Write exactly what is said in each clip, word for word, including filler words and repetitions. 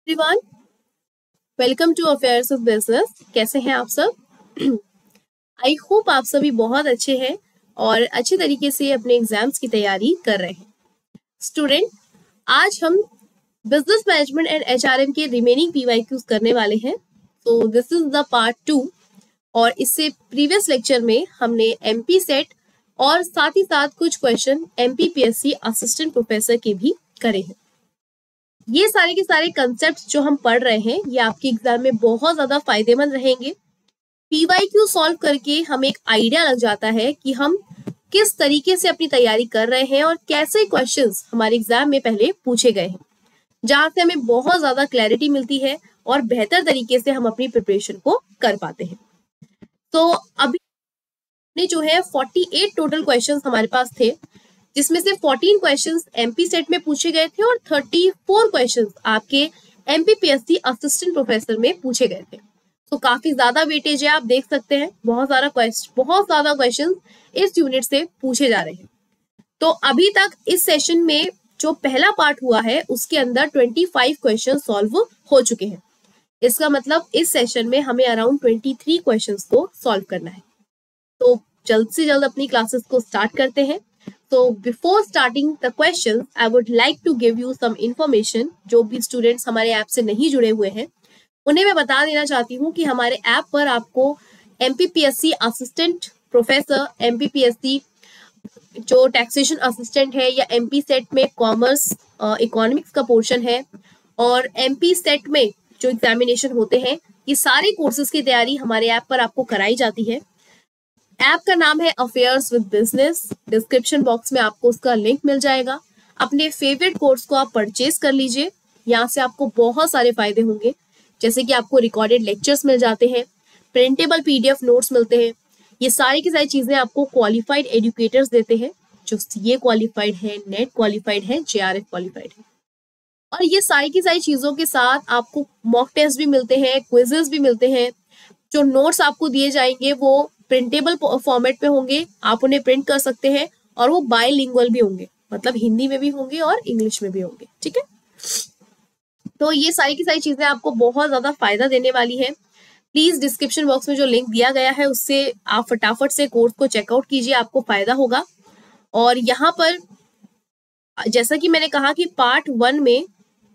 Everyone, welcome to affairs of business. कैसे हैं आप सब? आई होप आप सभी बहुत अच्छे हैं और अच्छे तरीके से अपने एग्जाम्स की तैयारी कर रहे हैं। स्टूडेंट, आज हम बिजनेस मैनेजमेंट एंड एचआरएम के रिमेनिंग पीवाईक्यूज करने वाले हैं। तो this is the part two. और इससे प्रीवियस लेक्चर में हमने एमपी सेट और साथ ही साथ कुछ क्वेश्चन एमपीपीएससी असिस्टेंट प्रोफेसर के भी करे हैं। ये सारे के सारे कंसेप्ट जो हम पढ़ रहे हैं ये आपके एग्जाम में बहुत ज्यादा फायदेमंद रहेंगे। पीवाईक्यू सॉल्व करके हमें एक आइडिया लग जाता है कि हम किस तरीके से अपनी तैयारी कर रहे हैं और कैसे क्वेश्चंस हमारे एग्जाम में पहले पूछे गए हैं, जहां से हमें बहुत ज्यादा क्लैरिटी मिलती है और बेहतर तरीके से हम अपनी प्रिपरेशन को कर पाते हैं। तो अभी जो है अड़तालीस टोटल क्वेश्चंस हमारे पास थे, जिसमें से चौदह क्वेश्चंस एमपी सेट में पूछे गए थे और चौंतीस क्वेश्चंस आपके एमपीपीएससी असिस्टेंट प्रोफेसर में पूछे गए थे। तो काफी ज्यादा वेटेज है, आप देख सकते हैं बहुत सारा क्वेश्चन बहुत ज्यादा क्वेश्चंस इस यूनिट से पूछे जा रहे हैं। तो अभी तक इस सेशन में जो पहला पार्ट हुआ है उसके अंदर पच्चीस क्वेश्चन सॉल्व हो चुके हैं। इसका मतलब इस सेशन में हमें अराउंड तेईस क्वेश्चंस को सॉल्व करना है। तो जल्द से जल्द अपनी क्लासेस को स्टार्ट करते हैं। So before starting the questions, I would like to give you some information। जो भी स्टूडेंट्स हमारे ऐप से नहीं जुड़े हुए हैं उन्हें मैं बता देना चाहती हूँ कि हमारे ऐप पर आपको एमपीपीएससी असिस्टेंट प्रोफेसर, एमपीपीएससी जो टैक्सेशन असिस्टेंट है या एमपी सेट में कॉमर्स इकोनॉमिक्स का पोर्शन है और एमपी सेट में जो एग्जामिनेशन होते हैं, ये सारे कोर्सेज की तैयारी हमारे ऐप पर आपको कराई जाती है। ऐप का नाम है affairs with business. Description box में आपको उसका लिंक मिल जाएगा। अपने फेवरेट कोर्स को आप परचेज कर लीजिए। यहाँ से आपको बहुत सारे फायदे होंगे, जैसे कि आपको रिकॉर्डेड लेक्चर्स मिल जाते हैं, प्रिंटेबल पीडीएफ नोट्स मिलते हैं। ये सारी की सारी चीजें आपको क्वालिफाइड एजुकेटर्स देते हैं, जो सीए क्वालिफाइड है, नेट क्वालिफाइड है, जेआरएफ क्वालिफाइड है। और ये सारी की सारी चीजों के साथ आपको मॉक टेस्ट भी मिलते हैं, क्विजेस भी मिलते हैं। जो नोट्स आपको दिए जाएंगे वो प्रिंटेबल फॉर्मेट में होंगे, आप उन्हें प्रिंट कर सकते हैं और वो बायलिंगुअल भी होंगे, मतलब हिंदी में भी होंगे और इंग्लिश में भी होंगे। ठीक है, तो ये सारी की सारी चीजें आपको बहुत ज्यादा फायदा देने वाली है। प्लीज डिस्क्रिप्शन बॉक्स में जो लिंक दिया गया है उससे आप फटाफट से कोर्स को चेकआउट कीजिए, आपको फायदा होगा। और यहाँ पर जैसा कि मैंने कहा कि पार्ट वन में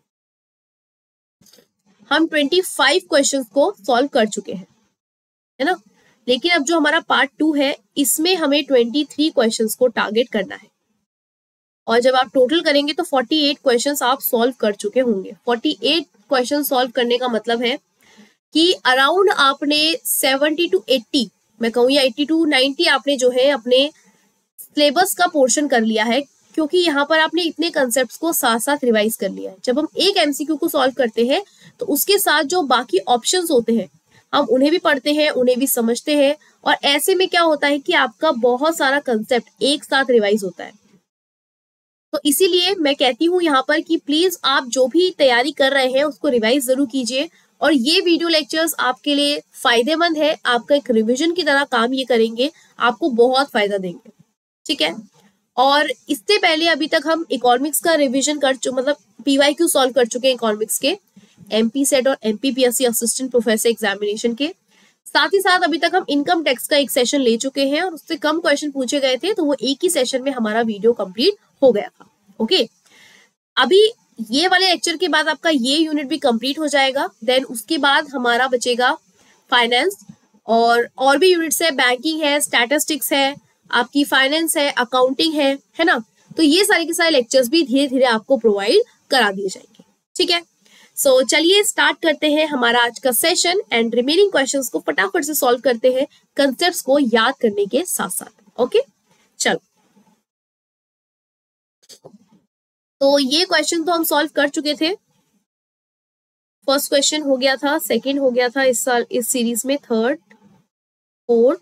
हम पच्चीस क्वेश्चंस को सॉल्व कर चुके हैं, है ना। लेकिन अब जो हमारा पार्ट टू है इसमें हमें तेईस क्वेश्चंस को टारगेट करना है और जब आप टोटल करेंगे तो अड़तालीस क्वेश्चंस आप सॉल्व कर चुके होंगे। अड़तालीस क्वेश्चन सॉल्व करने का मतलब है कि अराउंड आपने सत्तर टू अस्सी, मैं कहूँ या अस्सी टू नब्बे आपने जो है अपने सिलेबस का पोर्शन कर लिया है, क्योंकि यहाँ पर आपने इतने कंसेप्ट्स को साथ साथ रिवाइज कर लिया है। जब हम एक एमसीक्यू को सॉल्व करते हैं तो उसके साथ जो बाकी ऑप्शंस होते हैं हम उन्हें भी पढ़ते हैं, उन्हें भी समझते हैं, और ऐसे में क्या होता है कि आपका बहुत सारा कंसेप्ट एक साथ रिवाइज होता है। तो इसीलिए मैं कहती हूँ यहाँ पर कि प्लीज आप जो भी तैयारी कर रहे हैं उसको रिवाइज जरूर कीजिए। और ये वीडियो लेक्चर्स आपके लिए फायदेमंद है, आपका एक रिविजन की तरह काम ये करेंगे, आपको बहुत फायदा देंगे। ठीक है, और इससे पहले अभी तक हम इकोनॉमिक्स का रिविजन कर चुके, मतलब पीवाईक्यू सॉल्व कर चुके हैं इकोनॉमिक्स के, एमपी सेट और एमपीपीएससी असिस्टेंट प्रोफेसर एग्जामिनेशन के। साथ ही साथ अभी तक हम इनकम टैक्स का एक सेशन ले चुके हैं और उससे कम क्वेश्चन पूछे गए थे, तो वो एक ही सेशन में हमारा वीडियो कंप्लीट हो गया था। ओके, अभी ये वाले लेक्चर के बाद आपका ये यूनिट भी कंप्लीट हो जाएगा। देन उसके बाद हमारा बचेगा फाइनेंस और और भी यूनिट्स है, बैंकिंग है, स्टैटिस्टिक्स है, आपकी फाइनेंस है, अकाउंटिंग है, है ना। तो ये सारे के सारे लेक्चर्स भी धीरे धीरे आपको प्रोवाइड करा दिए जाएंगे। ठीक है, सो so, चलिए स्टार्ट करते हैं हमारा आज का सेशन एंड रिमेनिंग क्वेश्चंस को फटाफट से सॉल्व करते हैं, कंसेप्ट्स को याद करने के साथ साथ। ओके, चलो। तो ये क्वेश्चन तो हम सॉल्व कर चुके थे। फर्स्ट क्वेश्चन हो गया था, सेकंड हो गया था इस साल इस सीरीज में, third, fourth,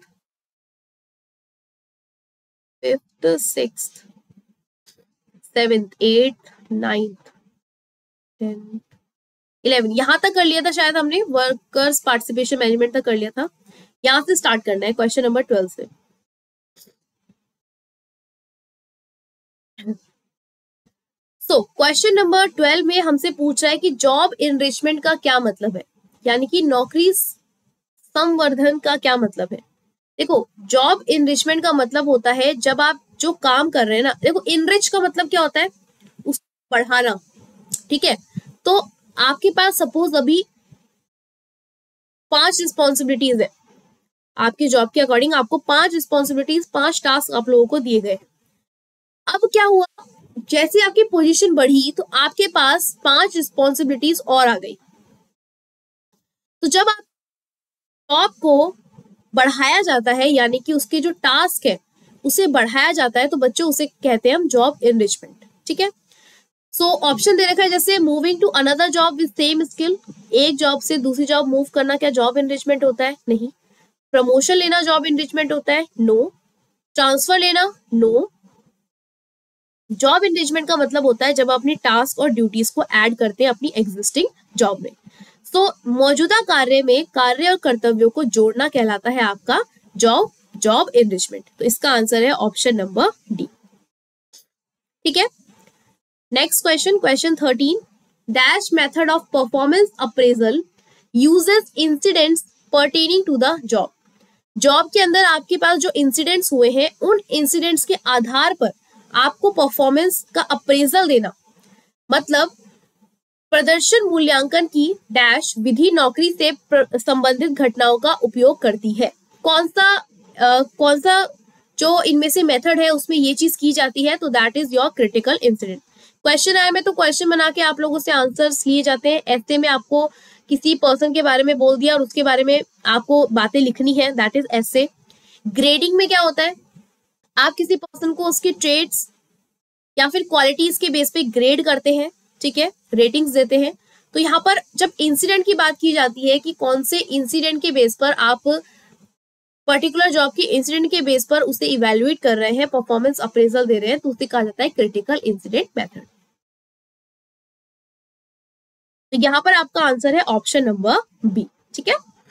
fifth, sixth, seventh, eighth, ninth, tenth, eleven, यहां तक कर लिया था शायद हमने, वर्कर्स पार्टिसिपेशन मैनेजमेंट तक कर लिया था। यहां से स्टार्ट करना है क्वेश्चन नंबर ट्वेल्व से। सो क्वेश्चन नंबर ट्वेल्व में हमसे पूछ रहा है कि जॉब इनरिचमेंट का क्या मतलब है, यानी कि नौकरी संवर्धन का क्या मतलब है। देखो, जॉब इनरिचमेंट का मतलब होता है जब आप जो काम कर रहे हैं ना, देखो इनरिच का मतलब क्या होता है, उसको बढ़ाना, ठीक है। तो आपके पास सपोज अभी पांच रिस्पॉन्सिबिलिटीज है, आपकी जॉब के अकॉर्डिंग आपको पांच रिस्पॉन्सिबिलिटीज, पांच टास्क आप लोगों को दिए गए। अब क्या हुआ, जैसे आपकी पोजीशन बढ़ी तो आपके पास पांच रिस्पॉन्सिबिलिटीज और आ गई। तो जब आप जॉब को बढ़ाया जाता है, यानी कि उसके जो टास्क है उसे बढ़ाया जाता है, तो बच्चों उसे कहते हैं हम जॉब इनरिचमेंट, ठीक है। सो ऑप्शन दे रखा है जैसे moving to another job with same skill, एक जॉब से दूसरी जॉब मूव करना क्या जॉब इनरिचमेंट होता है? नहीं। प्रमोशन लेना जॉब इनरिचमेंट होता है? नो। ट्रांसफर लेना? नो। जॉब इनरिचमेंट का मतलब होता है जब आप अपनी टास्क और ड्यूटीज को ऐड करते हैं अपनी एग्जिस्टिंग जॉब में। सो so, मौजूदा कार्य में कार्य और कर्तव्यों को जोड़ना कहलाता है आपका जॉब जॉब इनरिचमेंट। तो इसका आंसर है ऑप्शन नंबर डी, ठीक है। Next question, question thirteen, dash method of performance appraisal uses incidents pertaining to the job. Job के अंदर आपके पास जो इंसिडेंट्स हुए हैं उन इंसिडेंट्स के आधार पर आपको परफॉर्मेंस का अप्रेजल देना, मतलब प्रदर्शन मूल्यांकन की डैश विधि नौकरी से संबंधित घटनाओं का उपयोग करती है। कौन सा आ, कौन सा जो इनमें से मेथड है उसमें ये चीज की जाती है, तो that is your critical incident. Question आया में तो क्वेश्चन बना के आप लोगों से आंसर्स लिए जाते हैं। ऐसे में आपको किसी पर्सन के बारे में बोल दिया और उसके बारे में आपको बातें लिखनी है, दैट इज ऐसे। ग्रेडिंग में क्या होता है, आप किसी पर्सन को उसके ट्रेड्स या फिर क्वालिटीज के बेस पे ग्रेड करते हैं, ठीक है, रेटिंग्स देते हैं। तो यहाँ पर जब इंसिडेंट की बात की जाती है कि कौन से इंसिडेंट के बेस पर आप पर्टिकुलर जॉब के इंसिडेंट के बेस पर उसे इवेल्युएट कर रहे हैं, परफॉर्मेंस अप्रेजल दे रहे हैं, तो उसे कहा जाता है क्रिटिकल इंसिडेंट मेथड। तो यहाँ पर आपका आंसर है ऑप्शन नंबर बी, ठीक है।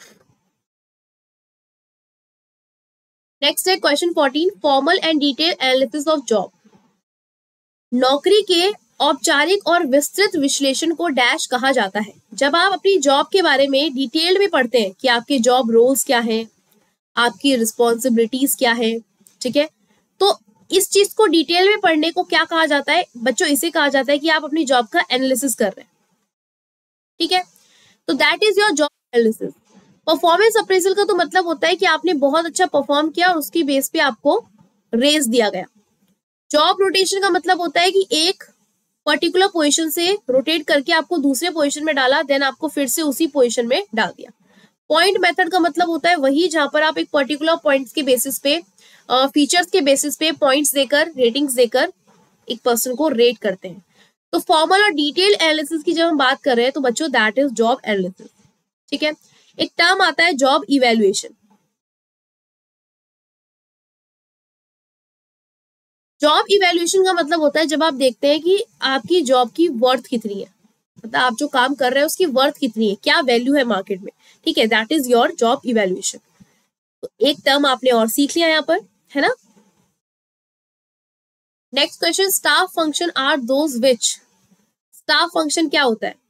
नेक्स्ट है question fourteen, formal and detail analysis of job. नौकरी के औपचारिक और विस्तृत विश्लेषण को डैश कहा जाता है। जब आप अपनी जॉब के बारे में डिटेल में पढ़ते हैं कि आपके जॉब रोल्स क्या हैं, आपकी रिस्पॉन्सिबिलिटीज क्या है, ठीक है, तो इस चीज को डिटेल में पढ़ने को क्या कहा जाता है बच्चों? इसे कहा जाता है कि आप अपनी जॉब का एनालिसिस कर रहे हैं, ठीक है। तो that is your job analysis. Performance appraisal का तो मतलब होता है कि आपने बहुत अच्छा परफॉर्म किया और उसकी बेस पे आपको रेज दिया गया। जॉब रोटेशन का मतलब होता है कि एक पर्टिकुलर पोजीशन से रोटेट करके आपको दूसरे पोजीशन में डाला, देन आपको फिर से उसी पोजीशन में डाल दिया। पॉइंट मेथड का मतलब होता है वही जहां पर आप एक पर्टिकुलर पॉइंट्स के बेसिस पे, फीचर्स के बेसिस पे पॉइंट्स देकर, रेटिंग्स देकर एक पर्सन को रेट करते हैं। तो फॉर्मल और डिटेल एनालिसिस की जब हम बात कर रहे हैं तो बच्चों दैट इज जॉब एनालिसिस, ठीक है। एक टर्म आता है जॉब इवैल्यूएशन। जॉब इवैल्यूएशन का मतलब होता है जब आप देखते हैं कि आपकी जॉब की वर्थ कितनी है, मतलब आप जो काम कर रहे हैं उसकी वर्थ कितनी है, क्या वैल्यू है मार्केट में, ठीक है, that is your job evaluation. तो एक टर्म आपने और सीख लिया यहाँ पर, है ना। Next question, staff function are those which. Staff function क्या होता है?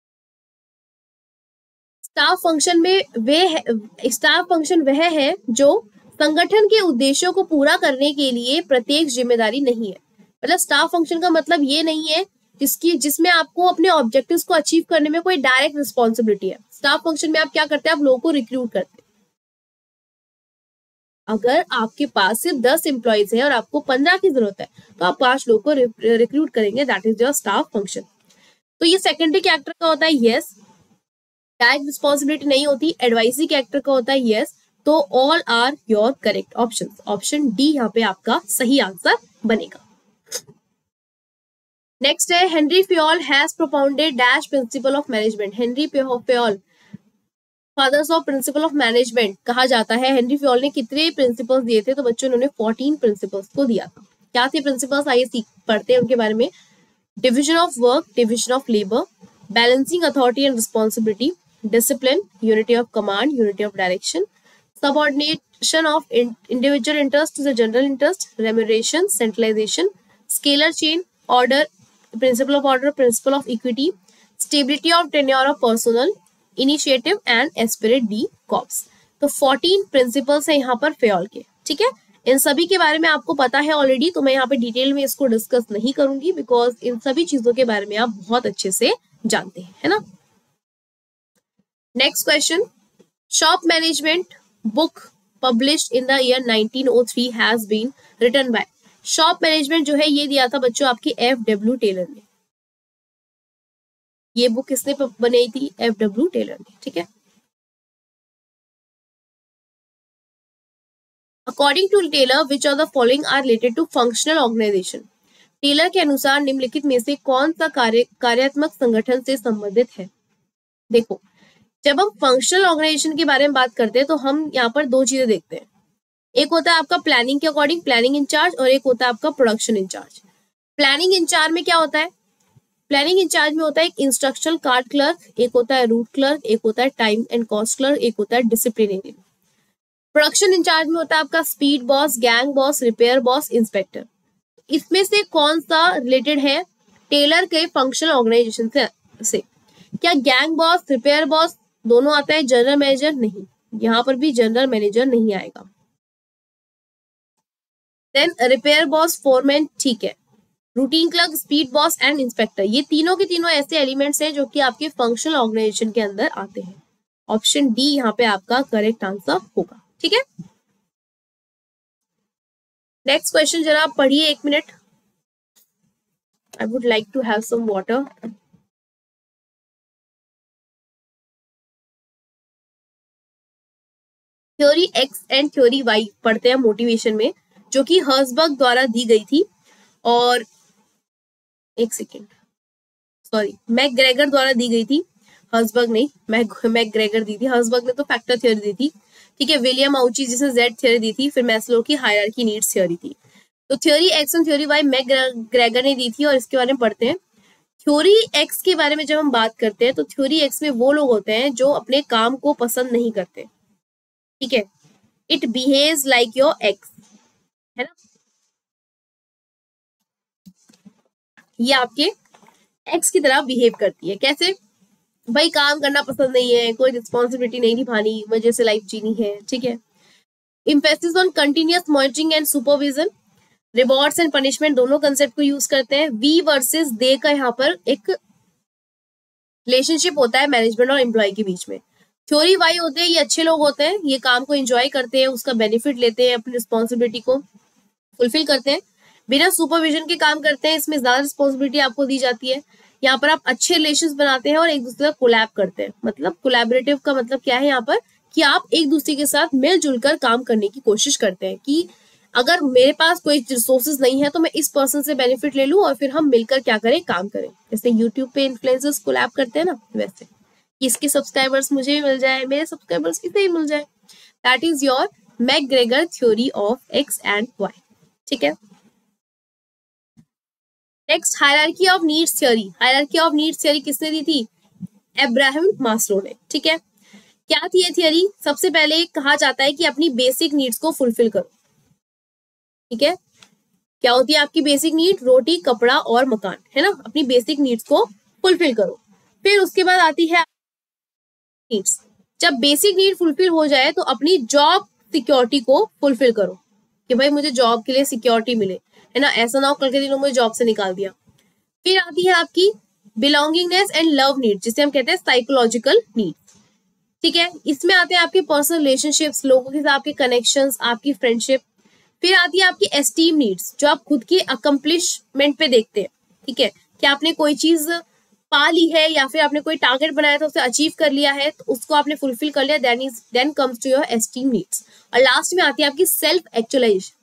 स्टाफ फंक्शन में वे स्टाफ फंक्शन वह है जो संगठन के उद्देश्यों को पूरा करने के लिए प्रत्येक जिम्मेदारी नहीं है। मतलब स्टाफ फंक्शन का मतलब ये नहीं है जिसकी जिसमें आपको अपने ऑब्जेक्टिव्स को अचीव करने में कोई डायरेक्ट रिस्पॉन्सिबिलिटी है। स्टाफ फंक्शन में आप क्या करते हैं, आप लोगों को रिक्रूट करते हैं। अगर आपके पास सिर्फ दस एम्प्लॉइज है और आपको पंद्रह की जरूरत है तो आप पांच लोगों को रिक्रूट करेंगे, that is your staff function. तो ये सेकेंडरी कैरेक्टर का होता है, यस। डायरेक्ट रिस्पॉन्सिबिलिटी नहीं होती। एडवाइजरी कैरेक्टर का होता है, यस। तो all are your correct option. Option D यहाँ पे आपका सही आंसर बनेगा। नेक्स्ट है, Henri Fayol has propounded dash principle of management. Henri Fayol fathers of principle of management कहा जाता है। हेनरी फ्योल ने कितने प्रिंसिपल्स दिए थे? तो बच्चों ने फोर्टीन प्रिंसिपल्स को दिया था। क्या थे प्रिंसिपल्स, आइए सीख पढ़ते हैं उनके बारे में। Division of work, division of labour, balancing authority and responsibility, discipline, unity of command, unity of direction, subordination of in, individual interest to the general interest, remuneration, centralization, scalar chain, order principle of order, principle of equity, stability of tenure of personnel initiative and esprit de corps. तो fourteen principles है यहाँ पर Fayol के, ठीक है। इन सभी के बारे में आपको पता है ऑलरेडी, तो मैं यहाँ पे डिटेल में इसको डिस्कस नहीं करूंगी बिकॉज इन सभी चीजों के बारे में आप बहुत अच्छे से जानते हैं, है ना। Next question, shop management book published in the year nineteen oh three has been written by. Shop management जो है ये दिया था बच्चों आपकी एफ डब्ल्यू टेलर ने। ये बुक किसने बनाई थी? एफ डब्ल्यू टेलर ने, ठीक है। According to Taylor which of the following are related to functional organisation. Taylor के अनुसार निम्नलिखित में से कौन सा कार्य कार्यात्मक संगठन से संबंधित है? देखो, जब हम फंक्शनल ऑर्गेनाइजेशन के बारे में बात करते हैं तो हम यहाँ पर दो चीजें देखते हैं। एक होता है आपका प्लानिंग के अकॉर्डिंग प्लानिंग इंचार्ज, और एक होता है आपका प्रोडक्शन इंचार्ज। प्लानिंग इंचार्ज में क्या होता है? प्लानिंग इंचार्ज में होता है एक इंस्ट्रक्शनल कार्ड क्लर्क, एक होता है रूट क्लर्क, एक होता है टाइम एंड कॉस्ट क्लर्क, एक होता है डिसिप्लिनरी। प्रोडक्शन इंचार्ज में होता है आपका speed boss, gang boss, repair boss, inspector. इसमें से कौन सा रिलेटेड है टेलर के फंक्शनल ऑर्गेनाइजेशन से, से? क्या गैंग बॉस, रिपेयर बॉस दोनों आता है? जनरल मैनेजर नहीं, यहाँ पर भी जनरल मैनेजर नहीं आएगा। देन रिपेयर बॉस, फोरमैन, ठीक है। Routine clerk, speed boss and inspector, ये तीनों के तीनों ऐसे एलिमेंट्स हैं जो कि आपके फंक्शनल ऑर्गेनाइजेशन के अंदर आते हैं। ऑप्शन डी यहाँ पे आपका करेक्ट आंसर होगा, ठीक है। नेक्स्ट क्वेश्चन जरा आप पढ़िए, एक minute. I would like to have some water. Theory X and theory Y पढ़ते हैं मोटिवेशन में, जो कि हर्सबर्ग द्वारा दी गई थी, और एक सेकेंड सॉरी मैकग्रेगर द्वारा दी गई थी। हर्सबर्ग नहीं, मैक मैकग्रेगर दी थी। हर्सबर्ग ने तो फैक्टर थ्योरी दी थी, ठीक है। विलियम आउची जिसने जेड थ्योरी दी थी, फिर मैस्लो की हायरार्की नीड्स थ्योरी थी। तो थ्योरी एक्स और थ्योरी वाई मैकग्रेगर ने दी थी, और इसके बारे में पढ़ते हैं। थ्योरी एक्स के बारे में जब हम बात करते हैं तो थ्योरी एक्स में वो लोग होते हैं जो अपने काम को पसंद नहीं करते, ठीक है। It behaves like your X, है ना। ये आपके एक्स की तरह बिहेव करती है। कैसे? भाई काम करना पसंद नहीं है, कोई रिस्पॉन्सिबिलिटी नहीं निभानी, मजे से लाइफ जीनी है, ठीक है। Emphasis on continuous monitoring and supervision, rewards and punishment दोनों कंसेप्ट को यूज करते हैं। वी वर्सेस दे का यहाँ पर एक रिलेशनशिप होता है मैनेजमेंट और एम्प्लॉय के बीच में। थ्योरी वाई होते हैं, ये अच्छे लोग होते हैं, ये काम को एंजॉय करते हैं, उसका बेनिफिट लेते हैं, अपनी रिस्पॉन्सिबिलिटी को फुलफिल करते हैं, बिना सुपरविजन के काम करते हैं, इसमें ज्यादा रिस्पॉन्सिबिलिटी आपको दी जाती है। यहाँ पर आप अच्छे रिलेशंस बनाते हैं और एक दूसरे का कोलैब करते हैं। मतलब कोलैबोरेटिव का मतलब क्या है यहाँ पर, कि आप एक दूसरे के साथ मिलजुल कर काम करने की कोशिश करते हैं, कि अगर मेरे पास कोई रिसोर्सेज नहीं है तो मैं इस पर्सन से बेनिफिट ले लूं और फिर हम मिलकर क्या करें, काम करें। जैसे यूट्यूब पे इन्फ्लुएंसर्स कोलैब करते हैं ना, वैसे इसके सब्सक्राइबर्स मुझे भी मिल जाए, मेरे सब्सक्राइबर्स किसे ही मिल जाए। That is your McGregor theory of X and Y, ठीक है। Next, hierarchy of needs theory. Hierarchy of needs theory किसने दी थी? अब्राहम मास्लो ने, ठीक है। क्या थी ये थ्योरी? सबसे पहले कहा जाता है कि अपनी बेसिक नीड्स को फुलफिल करो, ठीक है। क्या होती है आपकी बेसिक नीड? रोटी, कपड़ा और मकान, है ना। अपनी बेसिक नीड्स को फुलफिल करो। फिर उसके बाद आती है नीड्स। जब बेसिक नीड फुलफिल हो जाए तो अपनी जॉब सिक्योरिटी को फुलफिल करो, कि भाई मुझे जॉब के लिए सिक्योरिटी मिले, है ना। ऐसा ना हो कल के दिनों में जॉब से निकाल दिया। फिर आती है आपकी बिलोंगिंगनेस एंड लव नीड, जिसे हम कहते हैं साइकोलॉजिकल नीड, ठीक है। इसमें आते हैं आपके पर्सनल रिलेशनशिप्स, लोगों के साथ आपके कनेक्शंस, आपकी फ्रेंडशिप। फिर आती है आपकी एस्टीम नीड्स, जो आप खुद की अकम्प्लिशमेंट पे देखते हैं, ठीक है। कि आपने कोई चीज पा ली है या फिर आपने कोई टारगेट बनाया था उसे अचीव कर लिया है, तो उसको आपने फुलफिल कर लिया, then is then comes to your esteem needs. और लास्ट में आती है आपकी सेल्फ एक्चुअलाइजेशन,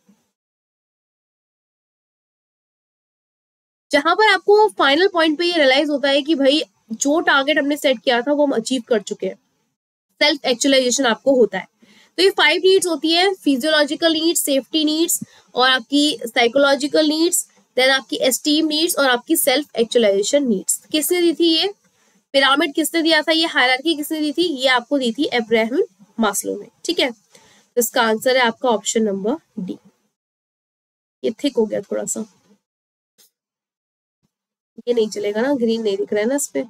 जहां पर आपको फाइनल पॉइंट पे ये रियलाइज होता है कि भाई जो टारगेट हमने सेट किया था वो हम अचीव कर चुके हैं। सेल्फ एक्चुअलाइजेशन आपको होता है। तो ये फाइव नीड्स होती है, फिजियोलॉजिकल नीड्स, सेफ्टी नीड्स, और आपकी साइकोलॉजिकल नीड्स, देन आपकी एस्टीम नीड्स, और आपकी सेल्फ एक्चुअलाइजेशन नीड्स। किसने दी थी ये पिरामिड? किसने दिया था ये हायरार्की? किसने दी थी? ये आपको दी थी अब्राहम मास्लो ने, ठीक है। तो इसका आंसर है आपका ऑप्शन नंबर डी। ये थिक हो गया थोड़ा सा। ये नहीं चलेगा ना, ग्रीन नहीं दिख रहा है ना इस पे।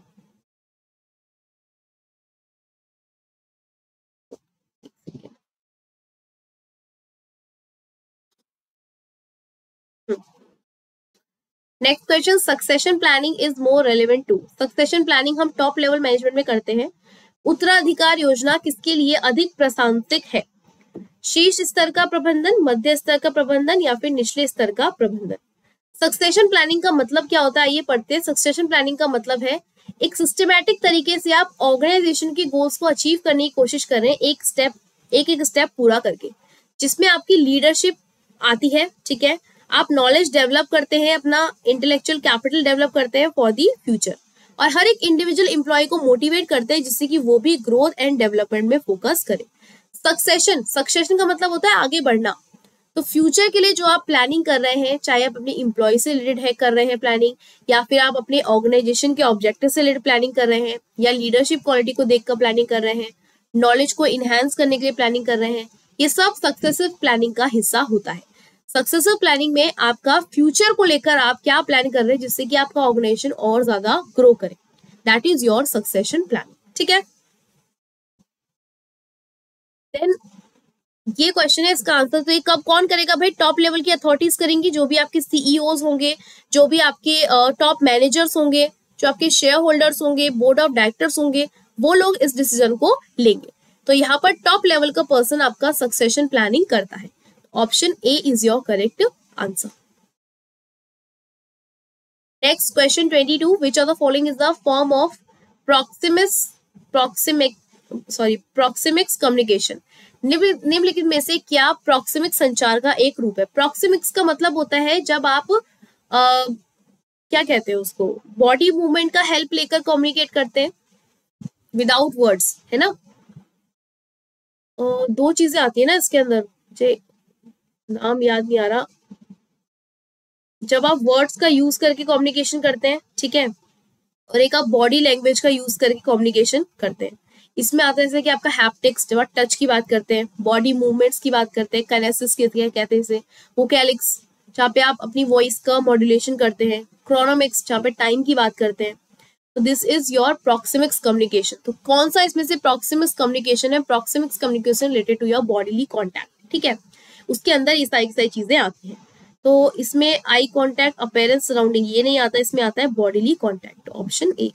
Next question, succession planning is more relevant to. Succession planning हम टॉप लेवल मैनेजमेंट में करते हैं। उत्तराधिकार योजना किसके लिए अधिक प्रासंगिक है? शीर्ष स्तर का प्रबंधन, मध्य स्तर का प्रबंधन या फिर निचले स्तर का प्रबंधन? सक्सेशन प्लानिंग का मतलब क्या होता है, ये पढ़ते हैं। सक्सेशन प्लानिंग का मतलब है एक सिस्टमैटिक तरीके से आप ऑर्गेनाइजेशन के गोल्स को अचीव करने की कोशिश कर रहे हैं, एक स्टेप एक एक स्टेप पूरा करके, जिसमें आपकी लीडरशिप आती है, ठीक है। आप नॉलेज डेवलप करते हैं, अपना इंटेलेक्चुअल कैपिटल डेवलप करते हैं फॉर दी फ्यूचर, और हर एक इंडिविजुअल एम्प्लॉय को मोटिवेट करते हैं जिससे कि वो भी ग्रोथ एंड डेवलपमेंट में फोकस करे। सक्सेशन सक्सेशन का मतलब होता है आगे बढ़ना। तो फ्यूचर के लिए जो आप प्लानिंग कर रहे हैं, चाहे आप अपने इम्प्लॉय से रिलेटेड है कर रहे हैं प्लानिंग, या फिर आप अपने ऑर्गेनाइजेशन के ऑब्जेक्टिव से रिलेटेड प्लानिंग कर रहे हैं, या लीडरशिप क्वालिटी को देखकर प्लानिंग कर रहे हैं, नॉलेज को इनहेंस करने के लिए प्लानिंग कर रहे हैं, ये सब सक्सेसिव प्लानिंग का हिस्सा होता है। सक्सेसिव प्लानिंग में आपका फ्यूचर को लेकर आप क्या प्लान कर रहे हैं जिससे कि आपका ऑर्गेनाइजेशन और ज्यादा ग्रो करे, that is your succession planning, ठीक है। देन ये क्वेश्चन है, इसका आंसर तो ये कब कौन करेगा भाई? टॉप लेवल की अथॉरिटीज करेंगी, जो भी आपके सीईओज होंगे, जो भी आपके टॉप मैनेजर्स होंगे, जो आपके शेयर होल्डर्स होंगे, बोर्ड ऑफ डायरेक्टर्स होंगे, वो लोग इस डिसीजन को लेंगे। तो यहाँ पर टॉप लेवल का पर्सन आपका सक्सेशन प्लानिंग करता है। Option A is your correct answer. Next question twenty two, which of the following is the form of proxemics proxemic sorry proxemics communication? निम्नलिखित में से क्या प्रोक्सिमिक संचार का एक रूप है? प्रोक्सिमिक्स का मतलब होता है जब आप आ, क्या कहते हैं उसको, बॉडी मूवमेंट का हेल्प लेकर कम्युनिकेट करते हैं विदाउट वर्ड्स, है ना। आ, दो चीजें आती है ना इसके अंदर, मुझे नाम याद नहीं आ रहा। जब आप वर्ड्स का यूज करके कम्युनिकेशन करते हैं, ठीक है, और एक आप बॉडी लैंग्वेज का यूज करके कम्युनिकेशन करते हैं। इसमें आता है जैसे कि आपका हैप्टिक्स, जब आप टच की बात करते हैं, बॉडी मूवमेंट्स की बात करते हैं, काइनेसिस कहते हैं इसे, वोकैलिक्स जहाँ पे आप अपनी वॉइस का मॉड्यूलेशन करते हैं, क्रोनोमिक्स जहाँ पे टाइम की बात करते हैं। तो this is your proxemics communication. तो कौन सा इसमें से प्रोक्सिमिक्स कम्युनिकेशन है? Proxemics communication related to your bodily contact, ठीक है। उसके अंदर ये सारी सारी चीजें आती हैं। तो इसमें आई कॉन्टैक्ट, अपेरेंस, सराउंडिंग ये नहीं आता, इसमें आता है bodily contact. Option A.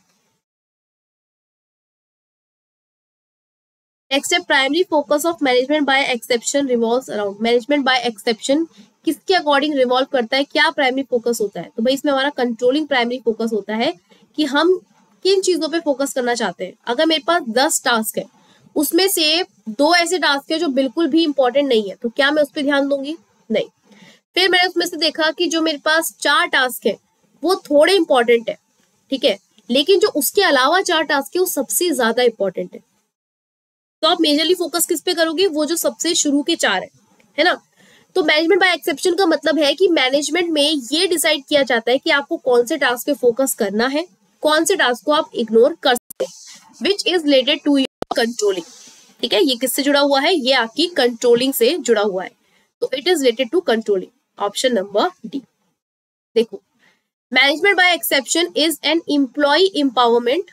Next है, primary focus of management by exception revolves around. Management by exception किसके अकॉर्डिंग रिवॉल्व करता है, क्या प्राइमरी फोकस होता है? तो भाई इसमें हमारा कंट्रोलिंग प्राइमरी फोकस होता है कि हम किन चीजों पे फोकस करना चाहते हैं। अगर मेरे पास दस टास्क है, उसमें से दो ऐसे टास्क है जो बिल्कुल भी इंपॉर्टेंट नहीं है, तो क्या मैं उस पर ध्यान दूंगी? नहीं। फिर मैंने उसमें से देखा कि जो मेरे पास चार टास्क है वो थोड़े इंपॉर्टेंट है, ठीक है, लेकिन जो उसके अलावा चार टास्क है वो सबसे ज्यादा इंपॉर्टेंट है, तो आप मेजरली फोकस किस पे करोगे? वो जो सबसे शुरू के चार है, है ना। तो मैनेजमेंट बाय एक्सेप्शन का मतलब है कि मैनेजमेंट में ये डिसाइड किया जाता है कि आपको कौन से टास्क पे फोकस करना है, कौन से टास्क को आप इग्नोर कर सकते हैं, which is related to your controlling, ठीक है। ये किससे जुड़ा हुआ है? ये आपकी कंट्रोलिंग से जुड़ा हुआ है, तो it is related to controlling. Option number D. देखो, management by exception is an employ empowerment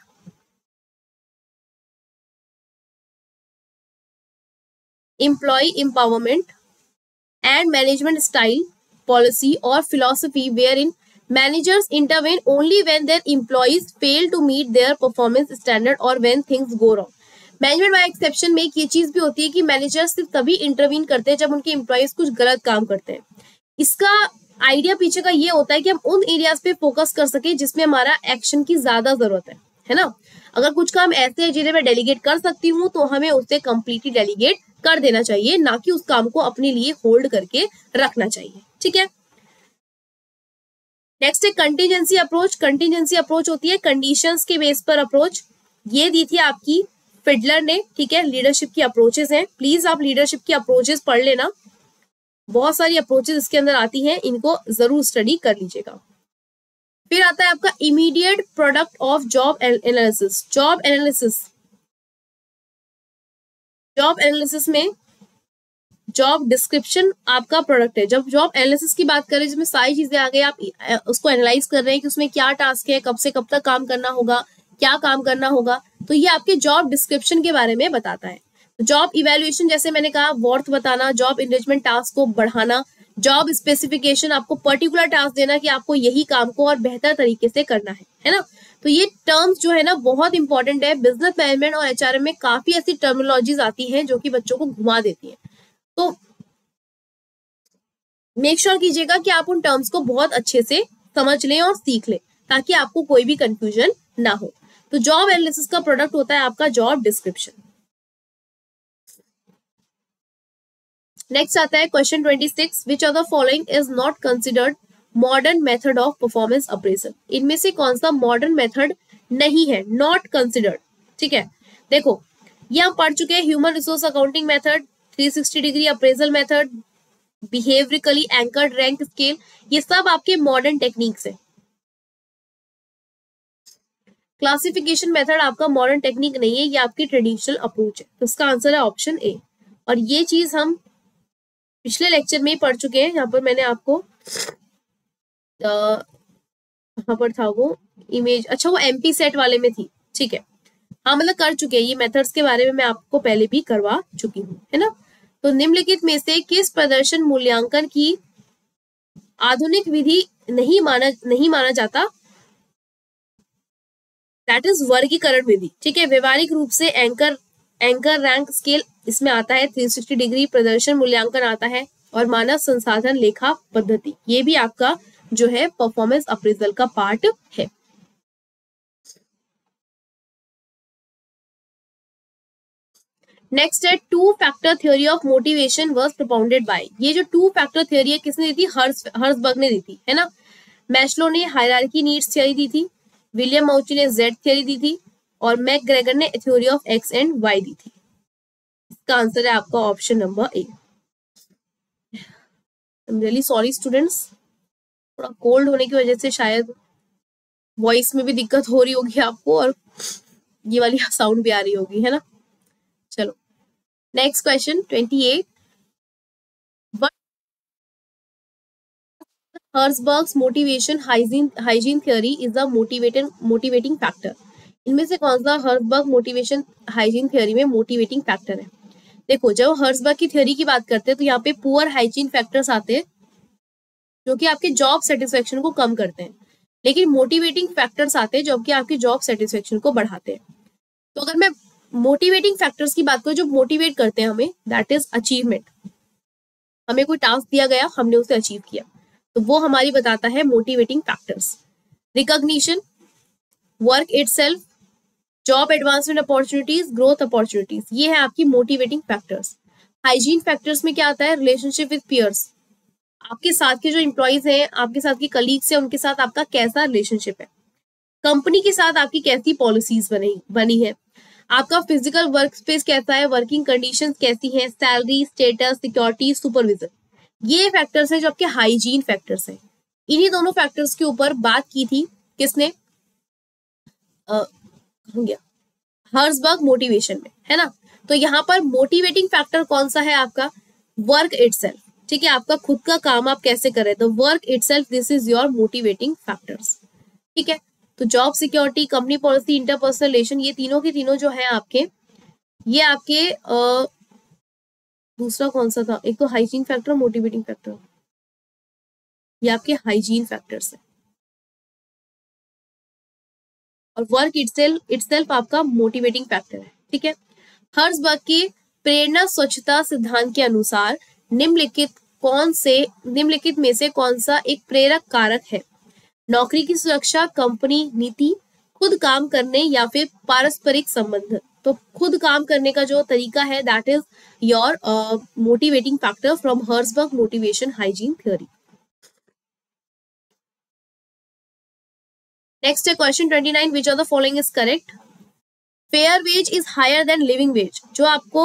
employee empowerment and management style, policy or philosophy wherein managers intervene only when their employees fail to meet their performance standard or when things go wrong. Management by exception में एक ये चीज भी होती है कि manager सिर्फ तभी इंटरवीन करते हैं जब उनके एम्प्लॉयज कुछ गलत काम करते हैं। इसका आइडिया पीछे का ये होता है कि हम उन एरियाज पे फोकस कर सके जिसमें हमारा एक्शन की ज्यादा जरूरत है, है ना। अगर कुछ काम ऐसे है जिन्हें मैं डेलीगेट कर सकती हूँ तो हमें उसे कंप्लीटली डेलीगेट कर देना चाहिए, ना कि उस काम को अपने लिए होल्ड करके रखना चाहिए, ठीक है। नेक्स्ट है कंटीजेंसी अप्रोच। कंटीजेंसी अप्रोच होती है कंडीशंस के बेस पर अप्रोच। ये दी थी आपकी फिडलर ने, ठीक है। लीडरशिप की अप्रोचेस हैं, प्लीज आप लीडरशिप की अप्रोचेस पढ़ लेना, बहुत सारी अप्रोचेस इसके अंदर आती हैं, इनको जरूर स्टडी कर लीजिएगा। फिर आता है आपका immediate product of job analysis. Job analysis job analysis में जॉब डिस्क्रिप्शन आपका प्रोडक्ट है। जब जॉब एनालिसिस की बात करें जिसमें सारी चीजें आ गई, आप उसको एनालाइज कर रहे हैं कि उसमें क्या टास्क है, कब से कब तक काम करना होगा, क्या काम करना होगा, तो ये आपके जॉब डिस्क्रिप्शन के बारे में बताता है। जॉब इवेल्युएशन जैसे मैंने कहा, वर्थ बताना, जॉब एंगेजमेंट टास्क को बढ़ाना, जॉब स्पेसिफिकेशन आपको पर्टिकुलर टास्क देना कि आपको यही काम को और बेहतर तरीके से करना है, है ना। तो ये टर्म्स जो है ना बहुत इंपॉर्टेंट है। बिजनेस मैनेजमेंट और एचआरएम में काफी ऐसी टर्मिनोलॉजीज आती हैं जो कि बच्चों को घुमा देती हैं, तो मेक श्योर कीजिएगा कि आप उन टर्म्स को बहुत अच्छे से समझ लें और सीख लें ताकि आपको कोई भी कंफ्यूजन ना हो। तो जॉब एनालिसिस का प्रोडक्ट होता है आपका जॉब डिस्क्रिप्शन। नेक्स्ट आता है question twenty six, which of the following is not considered modern method of performance appraisal. इनमें से कौन सा मॉडर्न मेथड नहीं है, नॉट कंसिडर्ड। ठीक है, देखो ये हम पढ़ चुके हैं, human resource accounting method, three sixty degree appraisal method, behaviourally anchored rank scale, ये सब आपके मॉडर्न टेक्निक्स है। क्लासिफिकेशन मेथड आपका मॉडर्न टेक्निक नहीं है, ये आपकी ट्रेडिशनल अप्रोच है। तो इसका आंसर है ऑप्शन ए। और ये चीज हम पिछले लेक्चर में ही पढ़ चुके हैं। यहाँ पर मैंने आपको कहाँ पर था वो इमेज, अच्छा वो एमपी सेट वाले में थी। ठीक है, हाँ मतलब कर चुके हैं, ये मेथड्स के बारे में मैं आपको पहले भी करवा चुकी हूँ, है ना। तो निम्नलिखित में से किस प्रदर्शन मूल्यांकन की आधुनिक विधि नहीं माना नहीं माना जाता, दैट इज वर्गीकरण विधि। ठीक है, व्यवहारिक रूप से एंकर एंकर रैंक स्केल इसमें आता है, थ्री सिक्सटी डिग्री प्रदर्शन मूल्यांकन आता है, और मानव संसाधन लेखा पद्धति ये भी आपका जो है परफॉर्मेंस अप्रेजल का पार्ट है। नेक्स्ट है two factor theory of motivation was propounded by. ये जो टू फैक्टर थ्योरी है किसने दी थी, हर्स हर्सबर्ग ने दी थी, है ना। मैस्लो ने हायरार्की नीड्स थ्योरी दी थी, विलियम माउची ने जेड थ्योरी दी थी, और मैकग्रेगर ने theory of X and Y दी थी। इसका आंसर है आपका option number A. I am really sorry students, थोड़ा कोल्ड होने की वजह से शायद वॉइस में भी दिक्कत हो रही होगी आपको, और ये वाली साउंड भी आ रही होगी, है ना। चलो next question twenty eight, Herzberg's motivation hygiene hygiene theory is the motivating motivating factor. इनमें से कौन सा हर्सबर्ग मोटिवेशन हाइजीन थ्योरी में मोटिवेटिंग फैक्टर है। देखो जब हर्सबर्ग की थ्योरी की बात करते हैं तो यहाँ पे पुअर हाइजीन फैक्टर्स आते हैं जो कि आपके जॉब सेटिस्फेक्शन को कम करते हैं, लेकिन मोटिवेटिंग फैक्टर्स आते हैं जो कि आपकी जॉब सेटिस्फेक्शन को बढ़ाते हैं। तो अगर मैं मोटिवेटिंग फैक्टर्स की बात करूं जो मोटिवेट करते हैं हमें, दैट इज अचीवमेंट। हमें कोई टास्क दिया गया, हमने उसे अचीव किया, तो वो हमारी बताता है motivating factors. Recognition, work itself, job advancement opportunities, growth opportunities, ये है आपकी मोटिवेटिंग फैक्टर्स। हाइजीन फैक्टर्स में क्या आता है, रिलेशनशिप विद पीयर्स, आपके साथ के जो एम्प्लॉइज हैं, आपके साथ के कलीग्स हैं, उनके साथ आपका कैसा रिलेशनशिप है। कंपनी के साथ आपकी कैसी पॉलिसीज बनी बनी है, आपका फिजिकल वर्क स्पेस कैसा है, वर्किंग कंडीशंस कैसी हैं, सैलरी, स्टेटस, सिक्योरिटी, सुपरविजन, ये फैक्टर्स हैं जो आपके हाइजीन फैक्टर्स हैं। इन्हीं दोनों फैक्टर्स के ऊपर बात की थी किसने, गया हर्सबर्ग मोटिवेशन में, है ना। तो यहाँ पर मोटिवेटिंग फैक्टर कौन सा है आपका, वर्क इटसेल्फ। ठीक है, आपका खुद का काम आप कैसे करें, तो work itself this is your motivating factors. ठीक है, तो job security, company policy, interpersonal relation, ये तीनों के तीनों जो है आपके, ये आपके आ, दूसरा कौन सा था, एक तो हाइजीन फैक्टर, मोटिवेटिंग फैक्टर, ये आपके हाइजीन फैक्टर्स है, और वर्क इटसेल्फ इटसेल्फ आपका मोटिवेटिंग फैक्टर है। ठीक है, हर्सबर्ग के प्रेरणा स्वच्छता सिद्धांत के अनुसार निम्नलिखित कौन से निम्नलिखित में से कौन सा एक प्रेरक कारक है, नौकरी की सुरक्षा, कंपनी नीति, खुद काम करने, या फिर पारस्परिक संबंध। तो खुद काम करने का जो तरीका है that is your motivating factor from Herzberg motivation hygiene theory. Next है question twenty nine, which of the following is correct. Fair wage is higher than living wage, जो आपको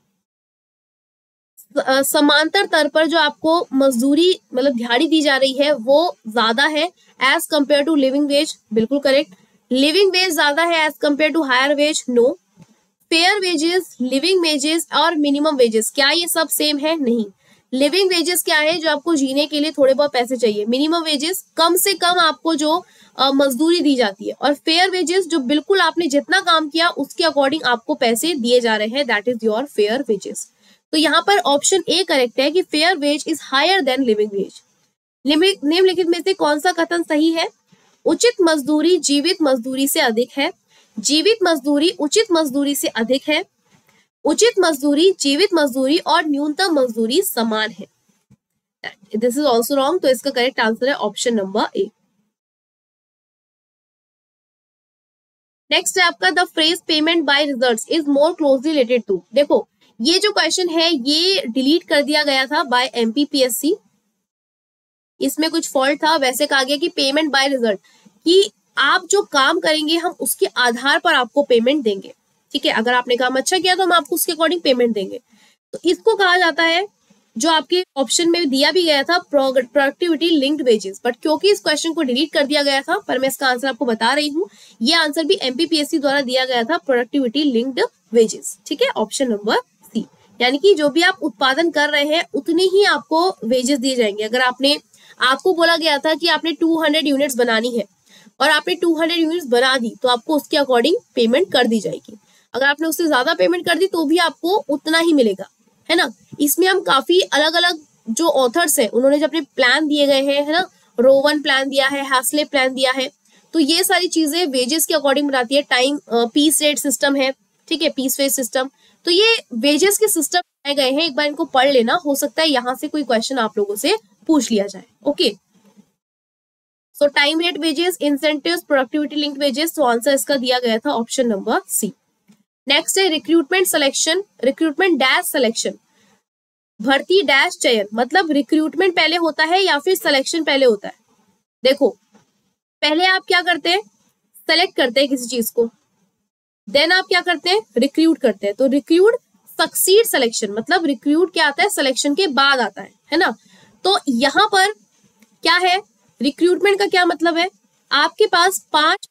uh, समांतर तर पर जो आपको मजदूरी मतलब दिहाड़ी दी जा रही है वो ज्यादा है as compare to living wage, बिल्कुल करेक्ट। लिविंग वेज ज्यादा है as compare to higher wage, no. Fair wages, living wages और मिनिमम वेजेस, क्या ये सब सेम है? नहीं। लिविंग वेजेस क्या है? जो आपको जीने के लिए थोड़े बहुत पैसे चाहिए। मिनिमम वेजेस कम से कम आपको जो uh, मजदूरी दी जाती है। और फेयर वेजेस जो बिल्कुल आपने जितना काम किया उसके अकॉर्डिंग आपको पैसे दिए जा रहे हैं, that is your fair wages. तो यहाँ पर ऑप्शन ए करेक्ट है कि fair wage is higher than living wage. निम्नलिखित में से कौन सा कथन सही है? उचित मजदूरी जीवित मजदूरी से अधिक है। जीवित मजदूरी उचित मजदूरी से अधिक है। उचित मजदूरी जीवित मजदूरी और न्यूनतम मजदूरी समान है। दिस इज ऑल्सो रॉन्ग, तो इसका करेक्ट आंसर है ऑप्शन नंबर ए। नेक्स्ट है आपका the phrase payment by results is more closely related to. देखो ये जो क्वेश्चन है ये डिलीट कर दिया गया था बाय एमपीपीएससी, इसमें कुछ फॉल्ट था। वैसे कहा गया कि पेमेंट बाय रिजल्ट, कि आप जो काम करेंगे हम उसके आधार पर आपको पेमेंट देंगे। ठीक है, अगर आपने काम अच्छा किया तो हम आपको उसके अकॉर्डिंग पेमेंट देंगे। तो इसको कहा जाता है, जो आपके ऑप्शन में दिया भी गया था, प्रोडक्टिविटी लिंक्ड वेजेस। बट क्योंकि इस क्वेश्चन को डिलीट कर दिया गया था, पर मैं इसका आंसर आपको बता रही हूँ, ये आंसर भी एमपीपीएससी द्वारा दिया गया था, प्रोडक्टिविटी लिंक्ड वेजेस। ठीक है, ऑप्शन नंबर सी। यानी कि जो भी आप उत्पादन कर रहे हैं उतने ही आपको वेजेस दिए जाएंगे। अगर आपने आपको बोला गया था कि आपने दो सौ यूनिट्स बनानी है और आपने दो सौ यूनिट्स बना दी, तो आपको उसके अकॉर्डिंग पेमेंट कर दी जाएगी। अगर आपने उससे ज्यादा पेमेंट कर दी तो भी आपको उतना ही मिलेगा, है ना। इसमें हम काफी अलग अलग जो ऑथर्स हैं उन्होंने जो अपने प्लान दिए गए हैं, है ना, रोवन प्लान दिया है, हैस्ले प्लान दिया है, तो ये सारी चीजें वेजेस के अकॉर्डिंग बनाती है। टाइम पीस रेट सिस्टम है, ठीक है, पीस रेट सिस्टम, तो ये वेजेस के सिस्टम बनाए गए हैं। एक बार इनको पढ़ लेना, हो सकता है यहाँ से कोई क्वेश्चन आप लोगों से पूछ लिया जाए। Okay, so time rate wages, incentives, productivity linked wages, तो आंसर इसका दिया गया था ऑप्शन नंबर सी। नेक्स्ट है recruitment selection, recruitment dash selection, भर्ती डैश चयन, मतलब रिक्रूटमेंट पहले होता है या फिर सिलेक्शन पहले होता है? देखो पहले आप क्या करते हैं, सेलेक्ट करते हैं किसी चीज को, देन आप क्या करते हैं, रिक्रूट करते हैं। तो रिक्रूट सक्सीड सिलेक्शन, मतलब रिक्रूट क्या आता है, सिलेक्शन के बाद आता है, है ना। तो यहां पर क्या है, रिक्रूटमेंट का क्या मतलब है, आपके पास पांच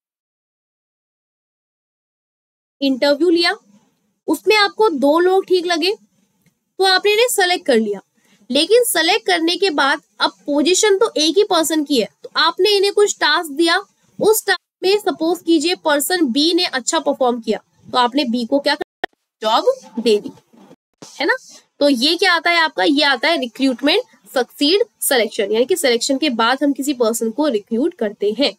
इंटरव्यू लिया, उसमें आपको दो लोग ठीक लगे तो आपने इन्हें सेलेक्ट कर लिया। लेकिन सेलेक्ट करने के बाद अब पोजीशन तो एक ही पर्सन की है, तो आपने इन्हें कुछ टास्क दिया, उस टास्क में सपोज कीजिए पर्सन बी ने अच्छा परफॉर्म किया, तो आपने बी को क्या कर, जॉब दे दी, है ना। तो ये क्या आता है आपका, ये आता है रिक्रूटमेंट सक्सीड सिलेक्शन, यानी कि सिलेक्शन के बाद हम किसी पर्सन को रिक्रूट करते हैं।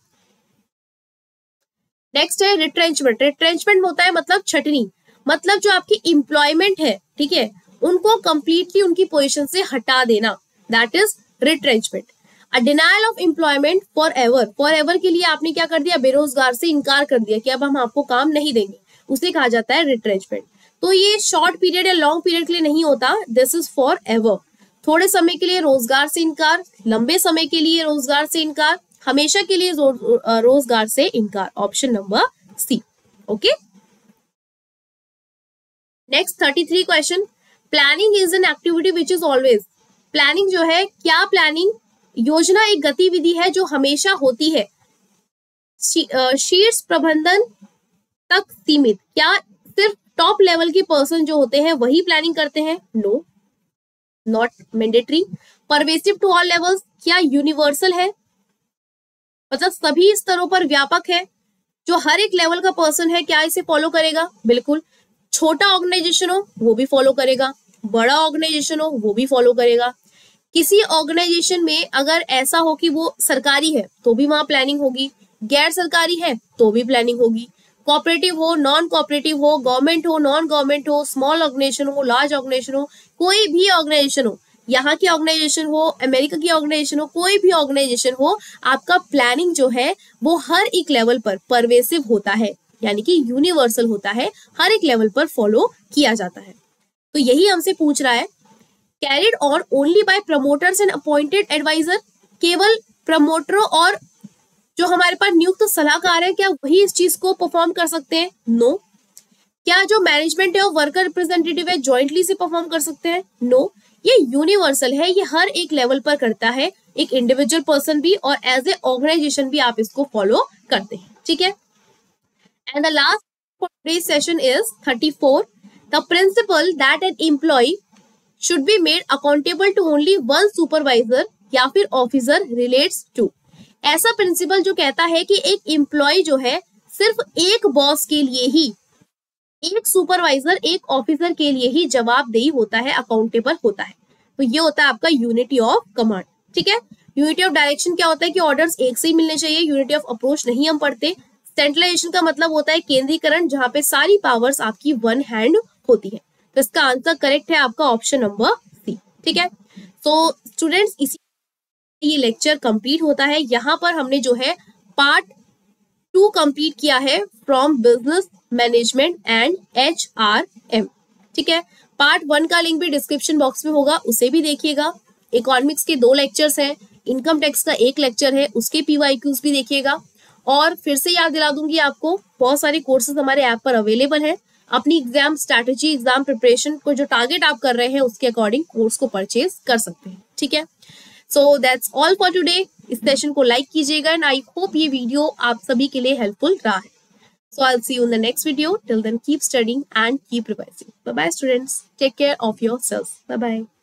नेक्स्ट है रिट्रेंचमेंट। रिट्रेंचमेंट होता है मतलब छटनी, मतलब जो आपकी एम्प्लॉयमेंट है, ठीक है, उनको कंप्लीटली उनकी पोजीशन से हटा देना, that is retrenchment. A denial of employment forever, forever के लिए आपने क्या कर दिया, बेरोजगार से इनकार कर दिया कि अब हम आपको काम नहीं देंगे, उसे कहा जाता है रिट्रेंचमेंट। तो ये शॉर्ट पीरियड या लॉन्ग पीरियड के लिए नहीं होता, दिस इज फॉर एवर। थोड़े समय के लिए रोजगार से इनकार, लंबे समय के लिए रोजगार से इनकार, हमेशा के लिए रोजगार से इनकार, option number C. Okay, next thirty three question, planning is an activity which is always. Planning जो है, क्या प्लानिंग, योजना एक गतिविधि है जो हमेशा होती है, शीर्ष प्रबंधन तक सीमित, क्या सिर्फ टॉप लेवल के पर्सन जो होते हैं वही प्लानिंग करते हैं? No, not mandatory. Pervasive to all levels, क्या यूनिवर्सल है, मतलब सभी स्तरों पर व्यापक है, जो हर एक लेवल का पर्सन है क्या इसे फॉलो करेगा? बिल्कुल। छोटा ऑर्गेनाइजेशन हो वो भी फॉलो करेगा, बड़ा ऑर्गेनाइजेशन हो वो भी फॉलो करेगा। किसी ऑर्गेनाइजेशन में अगर ऐसा हो कि वो सरकारी है तो भी वहां प्लानिंग होगी, गैर सरकारी है तो भी प्लानिंग होगी, कोऑपरेटिव हो नॉन कोऑपरेटिव हो, गवर्नमेंट हो नॉन गवर्नमेंट हो, स्मॉल ऑर्गेनाइजेशन हो लार्ज ऑर्गेनाइजेशन हो, कोई भी ऑर्गेनाइजेशन हो, यहाँ की ऑर्गेनाइजेशन हो, अमेरिका की ऑर्गेनाइजेशन हो, कोई भी ऑर्गेनाइजेशन हो, आपका प्लानिंग जो है वो हर एक लेवल पर परवेसिव होता है, यानी कि यूनिवर्सल होता है, हर एक लेवल पर फॉलो किया जाता है। तो यही हमसे पूछ रहा है, carried on only by promoters and appointed adviser, केवल प्रमोटरों और जो हमारे पास नियुक्त सलाहकार है क्या वही इस चीज को परफॉर्म कर सकते हैं? नो। क्या जो मैनेजमेंट है और वर्कर रिप्रेजेंटेटिव है ज्वाइंटली से परफॉर्म कर सकते हैं? नो। ये यूनिवर्सल है, ये हर एक लेवल पर करता है, एक इंडिविजुअल पर्सन भी और एज ए ऑर्गेनाइजेशन भी आप इसको फॉलो करते हैं, ठीक है। And the last Today's session is thirty-four. The principle that an employee should be made accountable to only one supervisor या फिर officer relates to. ऐसा प्रिंसिपल जो कहता है कि एक एम्प्लॉय जो है सिर्फ एक बॉस के लिए ही, एक सुपरवाइजर, एक ऑफिसर के लिए ही जवाबदेही होता है, अकाउंटेबल होता है. तो ये होता है आपका यूनिटी ऑफ कमांड. ठीक है. यूनिटी ऑफ डायरेक्शन क्या होता है कि ऑर्डर्स एक से ही मिलने चाहिए. यूनिटी ऑफ अप्रोच नहीं हम पढ़ते. सेंट्रलाइजेशन का मतलब होता है केंद्रीकरण, जहां पे सारी पावर्स आपकी वन हैंड होती है. तो इसका आंसर करेक्ट है आपका ऑप्शन नंबर सी. ठीक है. सो स्टूडेंट्स, इसी ये लेक्चर कंप्लीट होता है. यहाँ पर हमने जो है पार्ट टू कंप्लीट किया है from business management and H R M. ठीक है. पार्ट वन का लिंक भी डिस्क्रिप्शन बॉक्स में होगा, उसे भी देखिएगा. इकोनॉमिक्स के दो लेक्चर्स हैं, इनकम टैक्स का एक लेक्चर है, उसके पीवाईक्यूज भी देखिएगा. और फिर से याद दिला दूंगी आपको, बहुत सारे कोर्सेज हमारे ऐप पर अवेलेबल हैं. अपनी एग्जाम स्ट्रैटेजी, एग्जाम प्रिपरेशन को जो टारगेट आप कर रहे हैं उसके अकॉर्डिंग कोर्स को परचेज कर सकते हैं. ठीक है. So that's all for today. इस सेशन को लाइक कीजिएगा एंड आई होप ये वीडियो आप सभी के लिए हेल्पफुल रहा है. So I will see you in the next video. Till then keep studying and keep revising. Bye bye students. Take care of yourselves. Bye bye.